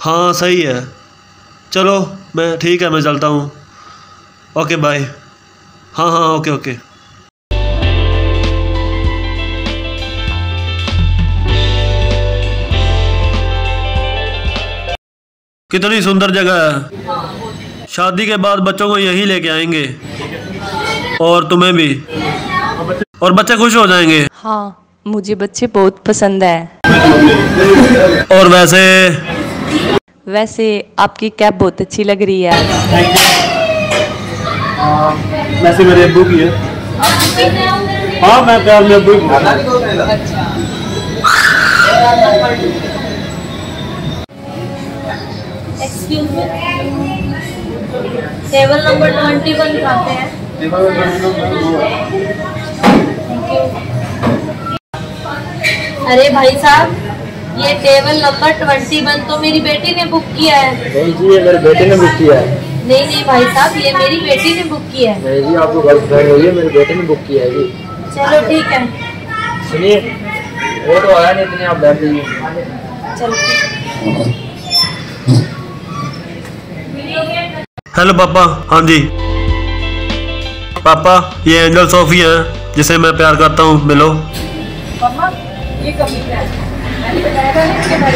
हाँ सही है। चलो मैं ठीक है, मैं चलता हूँ। Okay bye. हाँ हाँ ओके ओके। कितनी सुंदर जगह है। शादी के बाद बच्चों को यहीं लेके आएंगे, और तुम्हें भी, और बच्चे खुश हो जाएंगे। हाँ, मुझे बच्चे बहुत पसंद है। और वैसे आपकी कैब बहुत अच्छी लग रही है। वैसे मेरे अब्बू की है। हाँ मैं प्यार में अब्बू की। एक्सक्यूज मी, टेबल नंबर 21 कहाँ पे है? Thank you. अरे भाई साहब, ये टेबल नंबर 21 तो मेरी बेटी ने बुक किया है। नहीं जी, ये मेरे बेटे ने बुक किया है। नहीं नहीं भाई साहब, ये मेरी बेटी ने बुक किया है। नहीं जी, आपको गर्लफ्रेंड हुई है, मेरे बेटे ने बुक किया है जी। चलो ठीक है। सुनिए, वो तो आया नहीं, इतनी आप बैठ जाइए। चलो। हेलो पापा। हाँ जी पापा, ये एंजल सोफी है जिसे मैं प्यार करता हूँ, मिलो। मम्मा, ये कभी क्या है? मैंने बताया था ना इसके बारे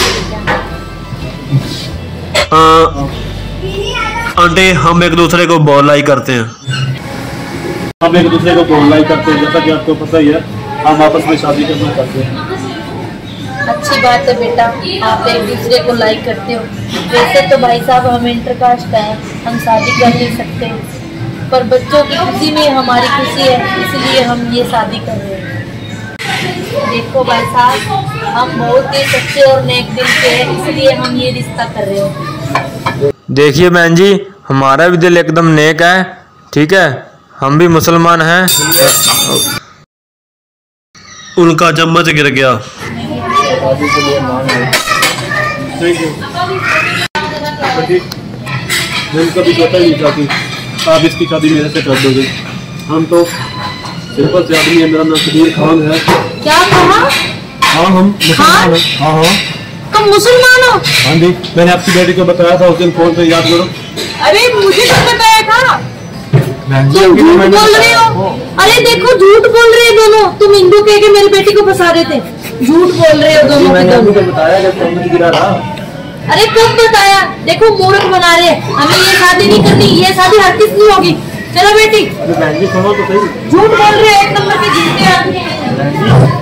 में। आंटी, हम एक दूसरे को बहुत लाइक करते हैं। हम एक दूसरे को बहुत लाइक करते हैं, जैसा कि आपको पता ही है। हम आपस में शादी करना चाहते हैं। अच्छी बात है बेटा, आप एक दूसरे को लाइक करते हो। वैसे तो भाई साहब हम इंटरकास्ट हैं, हम शादी कर नहीं सकते, पर बच्चों की खुशी में हमारी खुशी है, इसलिए हम ये शादी कर रहे हैं। देखो भाई साहब, हम बहुत ही सच्चे और नेक दिल के हैं, इसलिए हम ये रिश्ता कर रहे हैं। देखिए बहन जी, हमारा भी दिल एकदम नेक है, ठीक है, हम भी मुसलमान हैं। उनका चम्मच गिर गया। मैं कभी सोचा ही नहीं था कि आप इसकी शादी मेरे से कर दोगे। हम तो सिंपल से आदमी है, मेरा नाम कबीर खान है। क्या कहा? हाँ हम मुसलमान हैं। हाँ हाँ। तुम मुसलमान हो? हाँ जी, मैंने आपकी बेटी को बताया था उस दिन फोन पे, याद करो। अरे मुझे तो बताया था। तुम झूठ बोल रहे हो। अरे देखो, झूठ बोल रहे हो दोनों। तुम हिंदू कह के मेरी बेटी को फंसा रहे थे। झूठ बोल रहे हो दोनों। मैंने आपको तो बताया कि चम्मच गिरा था। अरे कब बताया? देखो मूर्ख बना रहे हैं। हमें ये शादी नहीं करनी, ये शादी हर किस नहीं होगी। चलो बेटी। अरे बहन जी सुनो तो सही। झूठ बोल रहे हैं, एक नंबर के झूठे आदमी।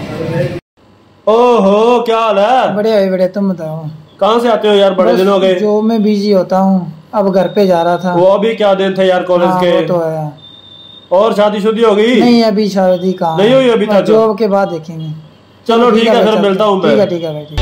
ओहो, क्या हाल है? बढ़िया, तुम बताओ। कहाँ से आते हो यार, बड़े दिन हो गए। जो मैं बिजी होता हूँ, अब घर पे जा रहा था। वो अभी क्या दिन थे यार कॉलेज के। वो तो है। और शादी शुदी हो गई? नहीं, अभी शादी कहाँ नहीं हुई अभी तक। जॉब के बाद देखेंगे। चलो ठीक है, फिर मिलता हूँ मैं। ठीक है भाई।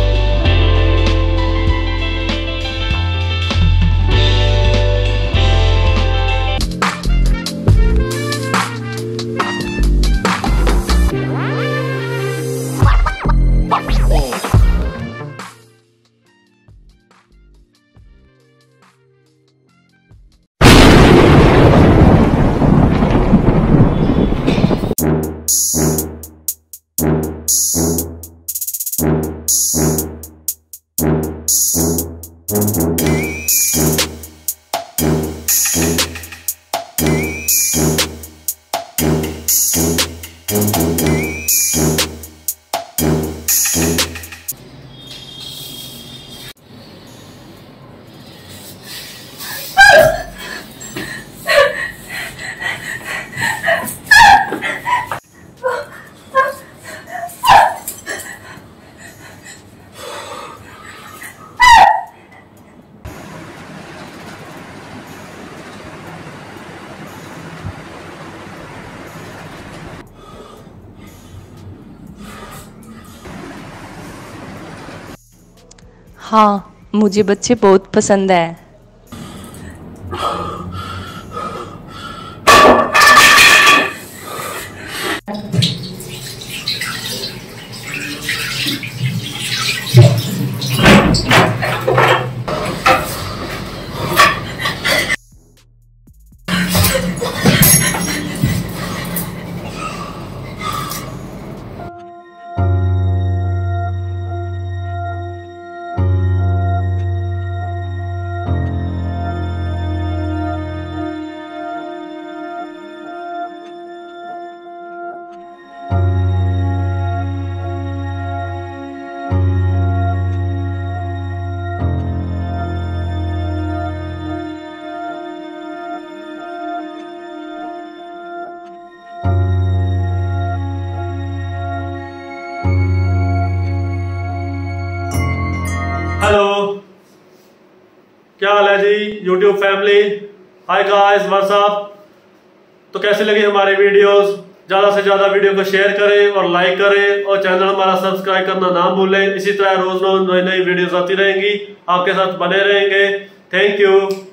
हाँ, मुझे बच्चे बहुत पसंद है। है जी YouTube family. Hi guys, what's up. तो कैसे लगी हमारी वीडियोस? ज़्यादा से ज़्यादा वीडियो को शेयर करें और लाइक करें और चैनल हमारा सब्सक्राइब करना ना भूलें। इसी तरह रोज रोज नई नई वीडियोस आती रहेंगी, आपके साथ बने रहेंगे। Thank you.